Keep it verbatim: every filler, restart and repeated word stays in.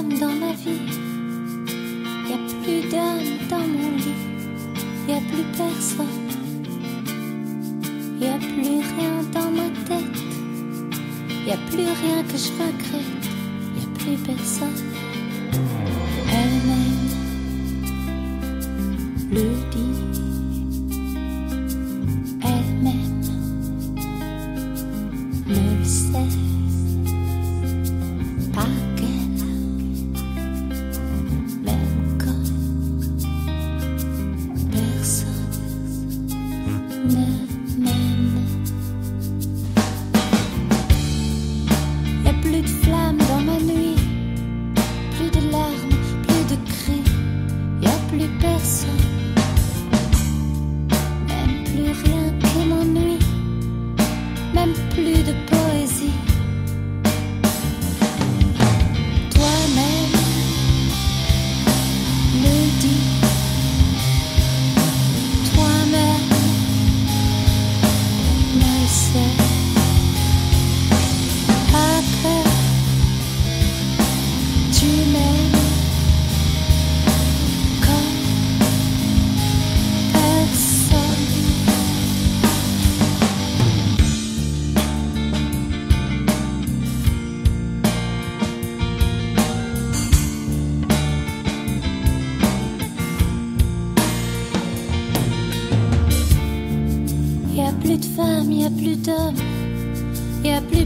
flamme dans ma vie, y a plus d'âme dans mon lit, y a plus personne, y a plus rien dans ma tête, y a plus rien que je regrette, y a plus personne. Elle-même le dit, elle-même me le sait. Pas qu'elle, même quand personne ne m'aime. Y'a plus de flammes dans ma nuit, plus de larmes, plus de cris, y'a plus personne, même plus rien qui m'ennuie, même plus de poésie. Toi-même le dis, toi-même me le sais. Pas que tu m'aimes comme personne. Y a plus de femmes, y a plus d'hommes, y a plus